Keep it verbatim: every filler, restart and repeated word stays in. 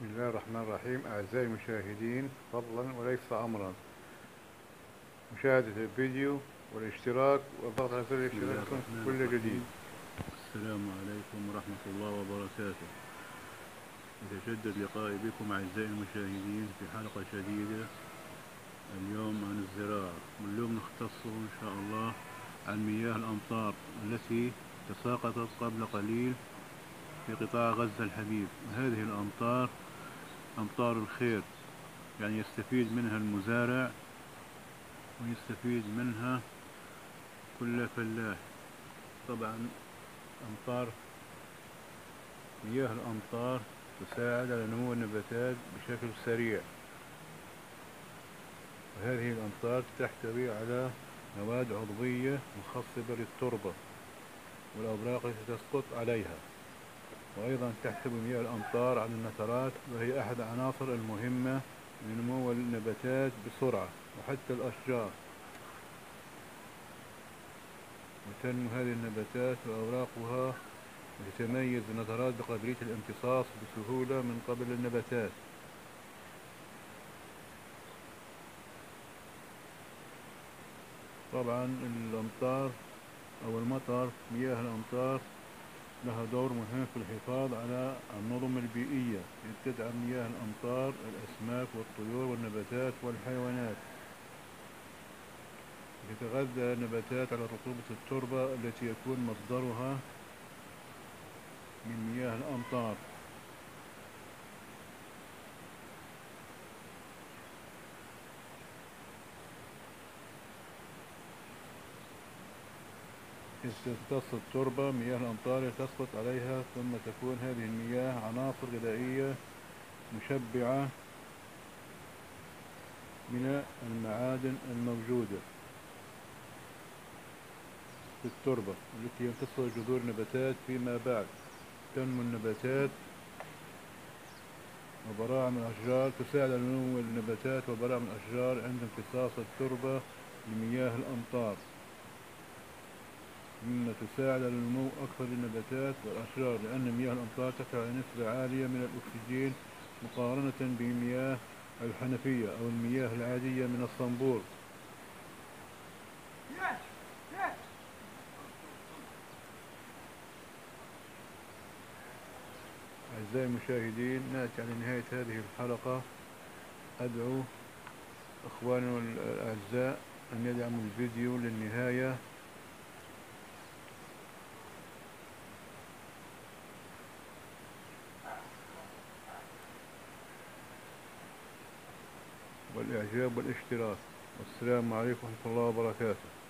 بسم الله الرحمن الرحيم. أعزائي المشاهدين، فضلا وليس أمرا مشاهدة الفيديو والاشتراك والضغط على زر بسم الاشتراك الله لكم الرحمن كل جديد. الرحيم. السلام عليكم ورحمة الله وبركاته. يتجدد لقائي بكم أعزائي المشاهدين في حلقة جديدة اليوم عن الزراعة، واليوم نختص إن شاء الله عن مياه الأمطار التي تساقطت قبل قليل في قطاع غزة الحبيب. وهذه الأمطار أمطار الخير، يعني يستفيد منها المزارع ويستفيد منها كل فلاح. طبعا أمطار مياه الأمطار تساعد على نمو النباتات بشكل سريع، وهذه الأمطار تحتوي على مواد عضوية مخصبة للتربة والأوراق التي تسقط عليها. وأيضا تحتوي مياه الأمطار على النترات، وهي أحد العناصر المهمة لنمو النباتات بسرعة، وحتى الأشجار. وتنمو هذه النباتات وأوراقها وتتميز النترات بقابلية الامتصاص بسهولة من قبل النباتات. طبعا الأمطار أو المطر، مياه الأمطار لها دور مهم في الحفاظ على النظم البيئية، تدعم مياه الأمطار الأسماك والطيور والنباتات والحيوانات. تتغذى النباتات على رطوبة التربة التي يكون مصدرها من مياه الأمطار. إذ تمتص التربة مياه الأمطار تسقط عليها، ثم تكون هذه المياه عناصر غذائية مشبعة من المعادن الموجودة في التربة التي يمتصها جذور النباتات. فيما بعد تنمو النباتات وبراعم الأشجار، تساعد على نمو النباتات وبراعم الأشجار عند امتصاص التربة لمياه الأمطار، مما تساعد على نمو أكثر للنباتات والأشجار، لأن مياه الأمطار تحتوي على نسبة عالية من الأكسجين مقارنة بمياه الحنفية أو المياه العادية من الصنبور. أعزائي المشاهدين، نأتي على نهاية هذه الحلقة. أدعو أخواننا الأعزاء أن يدعموا الفيديو للنهاية، والإعجاب والاشتراك. والسلام عليكم ورحمة الله وبركاته.